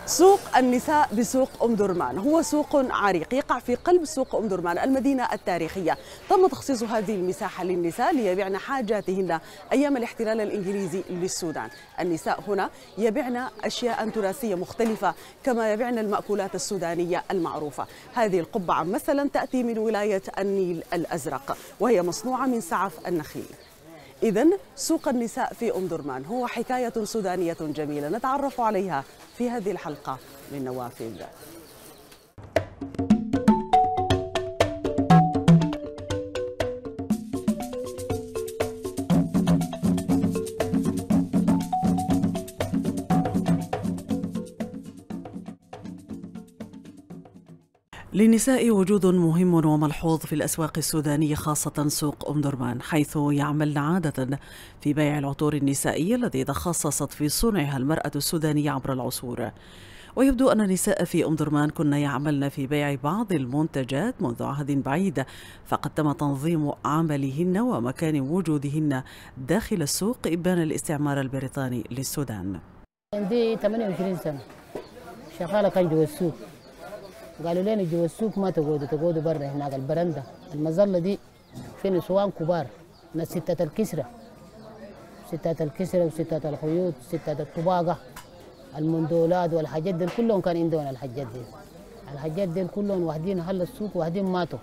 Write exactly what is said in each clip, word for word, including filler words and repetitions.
سوق النساء بسوق أم درمان هو سوق عريق يقع في قلب سوق أم درمان المدينة التاريخية. تم تخصيص هذه المساحة للنساء ليبيعن حاجاتهن أيام الاحتلال الإنجليزي للسودان. النساء هنا يبيعن أشياء تراثية مختلفة كما يبيعن المأكولات السودانية المعروفة. هذه القبعة مثلا تأتي من ولاية النيل الأزرق وهي مصنوعة من سعف النخيل. إذن سوق النساء في أم درمان هو حكاية سودانية جميلة نتعرف عليها في هذه الحلقة من نوافذ. للنساء وجود مهم وملحوظ في الأسواق السودانية خاصة سوق أم درمان، حيث يعملن عادة في بيع العطور النسائية التي تخصصت في صنعها المرأة السودانية عبر العصور. ويبدو أن النساء في أم درمان كن يعملن في بيع بعض المنتجات منذ عهد بعيد، فقد تم تنظيم عملهن ومكان وجودهن داخل السوق إبان الاستعمار البريطاني للسودان. عندي ثمانية وعشرين سنة شغالة كان جوا السوق. قالوا لنا جوا السوق ما تقعدوا تقعدوا برا هناك البرندة المظلة دي في نسوان كبار ناس ستة الكسرة ستة الكسرة وستة الخيوط ستة الطباقة المندولات والحاجات دي كلهم كان عندهم الحاجات دي الحاجات دي كلهم واحدين حل السوق واحدين ماتوا.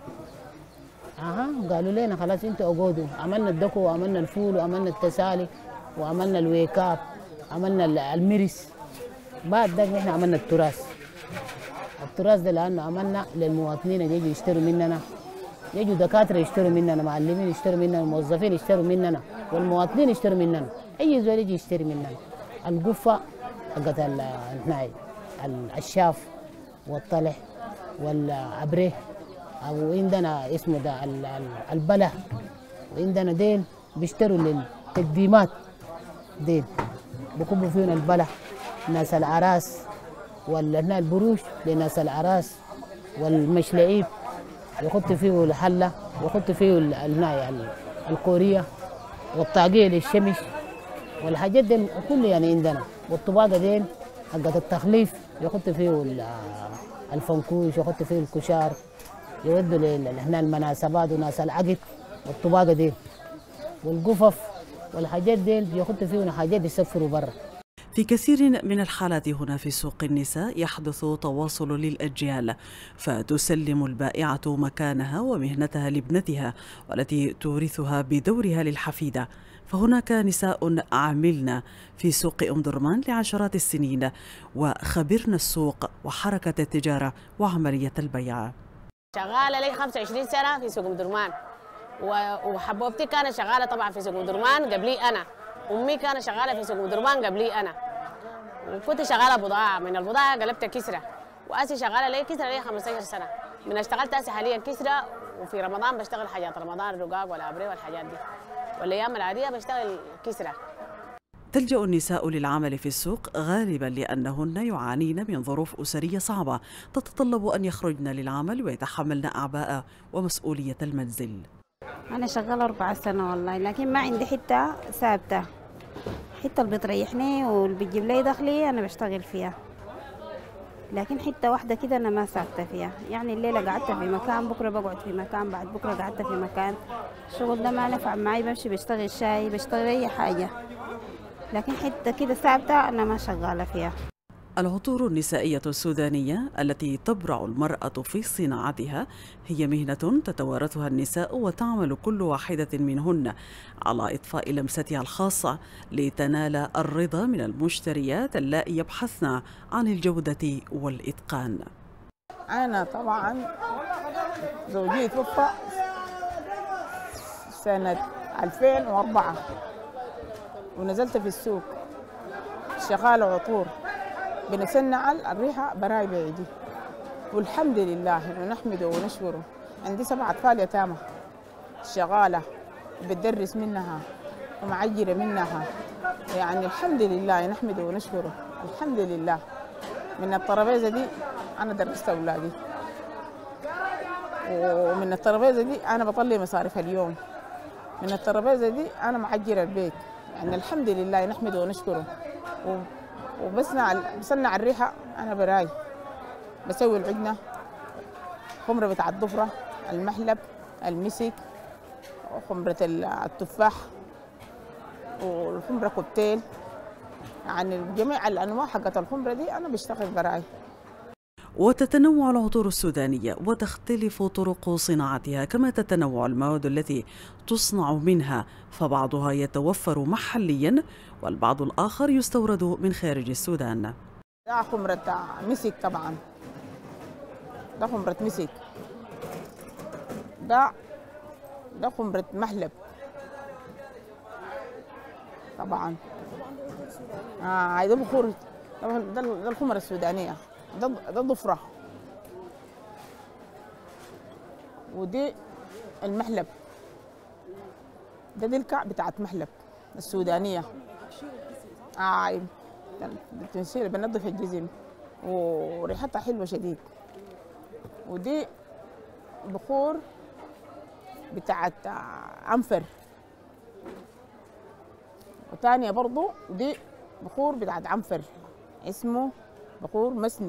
اها قالوا لنا خلاص انتوا اقعدوا. عملنا الدكو وعملنا الفول وعملنا التسالي وعملنا الويكاب عملنا المرس. بعد ذاك نحن عملنا التراث. التراث ده لانه عملنا للمواطنين اللي يجوا يشتروا مننا، يجوا دكاتره يشتروا مننا، معلمين يشتروا مننا، موظفين يشتروا مننا، والمواطنين يشتروا مننا، اي زول يجي يشتري مننا. القفه حقت الناي الشاف والطلح والعبره او عندنا اسمه ده البله، وعندنا ديل بيشتروا للتقديمات ديل بكبوا فيهم البله ناس العراس ولا البروش لناس العراس والمشلعيب يحط فيه الحله ويحط فيه الناي الكوريه والطاقيه للشمش والحاجات دي كلها يعني عندنا. والطباقه دي حقت التخليف يحط فيه الفنكوش يحط فيه الكشار يودوا هنا المناسبات وناس العقد والطباقه دي والقفف والحاجات دي يحط فيه حاجات يسفروا برا. في كثير من الحالات هنا في سوق النساء يحدث تواصل للأجيال، فتسلم البائعة مكانها ومهنتها لابنتها والتي تورثها بدورها للحفيدة. فهناك نساء عملن في سوق أم درمان لعشرات السنين وخبرن السوق وحركة التجارة وعملية البيع. شغالة لي خمسة وعشرين سنة في سوق أم درمان، وحبوبتي كانت شغالة طبعا في سوق أم درمان قبلي أنا، أمي كانت شغالة في سوق أم درمان قبلي أنا، وكنت شغالة بضاعة. من البضاعة قلبت كسرة، وأسي شغالة لي كسرة لي خمسة عشر سنة. من اشتغلت أسي حاليا كسرة، وفي رمضان بشتغل حاجات رمضان الرقاق والأبري والحاجات دي، والأيام العادية بشتغل كسرة. تلجأ النساء للعمل في السوق غالبا لأنهن يعانين من ظروف أسرية صعبة تتطلب أن يخرجن للعمل ويتحملن أعباء ومسؤولية المنزل. أنا شغالة أربع سنة والله، لكن ما عندي حتة ثابتة، حتة اللي بتريحني واللي بتجيب لي دخلي أنا بشتغل فيها، لكن حتة واحدة كده أنا ما ثابتة فيها. يعني الليلة قعدت في مكان، بكرة بقعد في مكان، بعد بكرة قعدت في مكان. الشغل ده ما نفع معي، بمشي بشتغل شاي بشتغل أي حاجة، لكن حتة كده ثابتة أنا ما شغالة فيها. العطور النسائية السودانية التي تبرع المرأة في صناعتها هي مهنة تتوارثها النساء، وتعمل كل واحدة منهن على إضفاء لمستها الخاصة لتنال الرضا من المشتريات اللائي يبحثن عن الجودة والإتقان. أنا طبعا زوجي توفى سنة ألفين وأربعة ونزلت في السوق شغالة عطور بنصنع الريحة براي بيدي، والحمد لله نحمده ونشكره. عندي سبع أطفال يتامى شغالة بتدرس منها ومعجرة منها، يعني الحمد لله نحمده ونشكره. الحمد لله من الترابيزة دي أنا درست أولادي، ومن الترابيزة دي أنا بطلع مصاريف اليوم، من الترابيزة دي أنا معجرة البيت. يعني الحمد لله نحمده ونشكره. وبصنع بصنع الريحة أنا براي. بسوي العجنة، خمرة بتاع الضفرة، المحلب، المسك، وخمرة التفاح، والخمرة كوكتيل. يعني جميع الأنواع حقت الخمرة دي أنا بشتغل براي. وتتنوع العطور السودانية وتختلف طرق صناعتها، كما تتنوع المواد التي تصنع منها، فبعضها يتوفر محليا والبعض الآخر يستورد من خارج السودان. ده خمرة مسك طبعا، ده خمرة مسك، ده ده خمرة محلب طبعا. آه ده بخور، ده ده الخمرة السودانية، ده ده ضفرة، ودي المحلب، ده دي الكعب بتاعت محلب السودانية. آه التنسيق بنظف الجسم وريحتها حلوة شديد. ودي بخور بتاعت عنفر، وتانية برضو دي بخور بتاعت عنفر اسمه بخور مسني،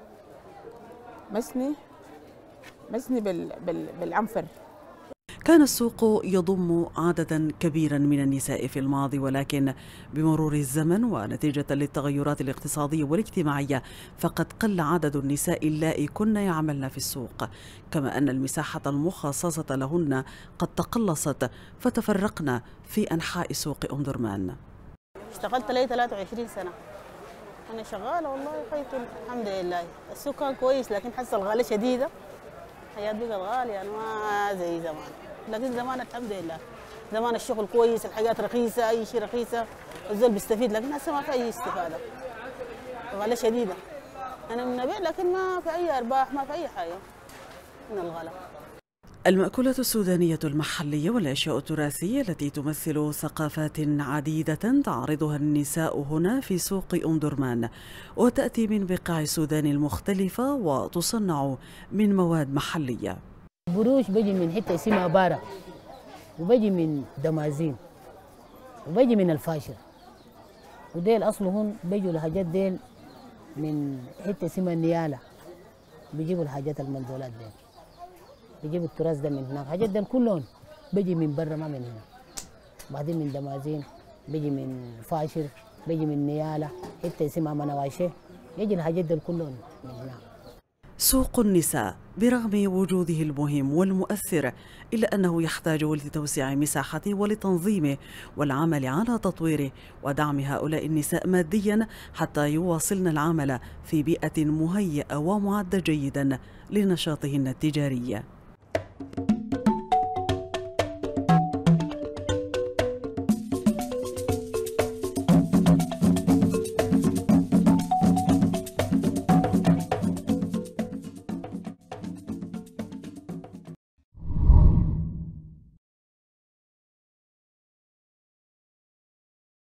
مسني مسني بال بال بالعنفر. كان السوق يضم عددا كبيرا من النساء في الماضي، ولكن بمرور الزمن ونتيجة للتغيرات الاقتصادية والاجتماعية فقد قل عدد النساء اللائي كن يعملن في السوق، كما أن المساحة المخصصة لهن قد تقلصت، فتفرقن في أنحاء سوق أم درمان. اشتغلت لي ثلاثة وعشرين سنة أنا شغالة والله خيط الحمد لله. السوق كان كويس لكن حس الغالية شديدة، حياة بقت غالية يعني ما زي زمان، لكن زمان الحمد لله زمان الشغل كويس، الحاجات رخيصة، أي شيء رخيصة الزول بيستفيد، لكن هسه ما في أي استفادة، غالية شديدة. أنا من نبيع لكن ما في أي أرباح، ما في أي حاجة من الغلا. المأكولات السودانية المحلية والأشياء التراثية التي تمثل ثقافات عديدة تعرضها النساء هنا في سوق أم درمان، وتأتي من بقاع السودان المختلفة وتصنع من مواد محلية. البروش بيجي من حتة اسمها بارا، وبيجي من دمازين، وبيجي من الفاشر، وديل أصلهم بيجوا الحاجات ديل من حتة اسمها نيالة، بيجيبوا الحاجات المنزولات ديل، بيجيبوا التراث ده من هناك. الحاجات ديل كلهم بيجي من برا ما من هنا. بعدين من دمازين، بيجي من فاشر، بيجي من نيالة، حتة اسمها منواشة، يجي الحاجات ديل كلهم من هناك. سوق النساء برغم وجوده المهم والمؤثر إلا أنه يحتاج لتوسيع مساحته ولتنظيمه والعمل على تطويره ودعم هؤلاء النساء ماديا حتى يواصلن العمل في بيئة مهيئة ومعدة جيدا لنشاطهن التجاري.